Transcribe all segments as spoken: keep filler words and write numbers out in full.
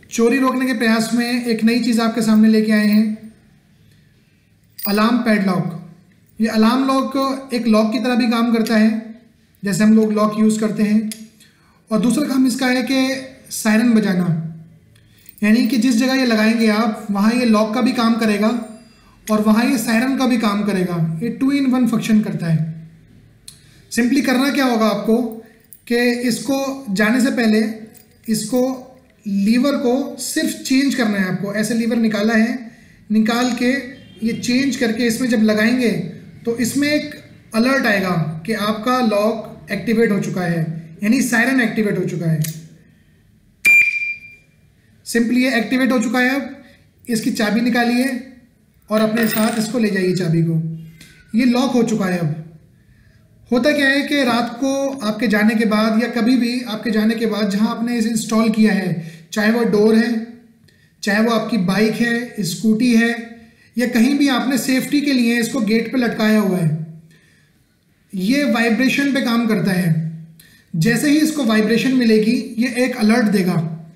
चोरी रोकने के प्रयास में एक नई चीज़ आपके सामने लेके आए हैं, अलार्म पैडलॉक। ये अलार्म लॉक एक लॉक की तरह भी काम करता है, जैसे हम लोग लॉक यूज़ करते हैं। और दूसरा काम इसका है कि सायरन बजाना, यानी कि जिस जगह ये लगाएंगे आप वहाँ ये लॉक का भी काम करेगा और वहाँ ये सायरन का भी काम करेगा। ये टू इन वन फंक्शन करता है। सिंपली करना क्या होगा आपको कि इसको जाने से पहले इसको लीवर को सिर्फ चेंज करना है आपको। ऐसे लीवर निकाला है, निकाल के ये चेंज करके इसमें जब लगाएंगे तो इसमें एक अलर्ट आएगा कि आपका लॉक एक्टिवेट हो चुका है, यानी सायरन एक्टिवेट हो चुका है। सिंपली ये एक्टिवेट हो चुका है। अब इसकी चाबी निकालिए और अपने साथ इसको ले जाइए चाबी को। ये लॉक हो चुका है। अब होता क्या है कि रात को आपके जाने के बाद या कभी भी आपके जाने के बाद जहां आपने इसे इंस्टॉल किया है, चाहे वो डोर है, चाहे वो आपकी बाइक है, स्कूटी है, या कहीं भी आपने सेफ्टी के लिए इसको गेट पे लटकाया हुआ है, ये वाइब्रेशन पे काम करता है। जैसे ही इसको वाइब्रेशन मिलेगी ये एक अलर्ट देगा।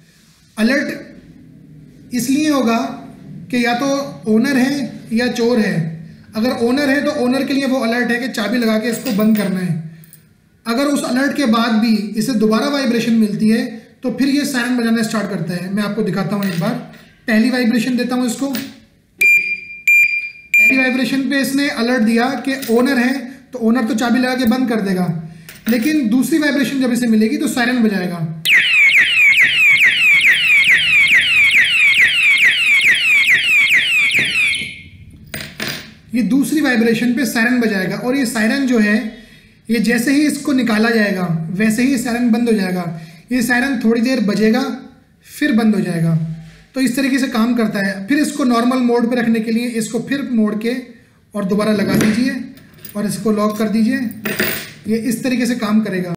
अलर्ट इसलिए होगा कि या तो ओनर है या चोर है। अगर ओनर है तो ओनर के लिए वो अलर्ट है कि चाबी लगा के इसको बंद करना है। अगर उस अलर्ट के बाद भी इसे दोबारा वाइब्रेशन मिलती है तो फिर ये सायरन बजाना स्टार्ट करता है। मैं आपको दिखाता हूँ एक बार। पहली वाइब्रेशन देता हूँ इसको। पहली वाइब्रेशन पे इसने अलर्ट दिया कि ओनर है, तो ओनर तो चाबी लगा के बंद कर देगा, लेकिन दूसरी वाइब्रेशन जब इसे मिलेगी तो सायरन बजाएगा। ये दूसरी वाइब्रेशन पे सायरन बजाएगा और ये सायरन जो है ये जैसे ही इसको निकाला जाएगा वैसे ही सायरन बंद हो जाएगा। ये सायरन थोड़ी देर बजेगा फिर बंद हो जाएगा। तो इस तरीके से काम करता है। फिर इसको नॉर्मल मोड पे रखने के लिए इसको फिर मोड़ के और दोबारा लगा दीजिए और इसको लॉक कर दीजिए। ये इस तरीके से काम करेगा।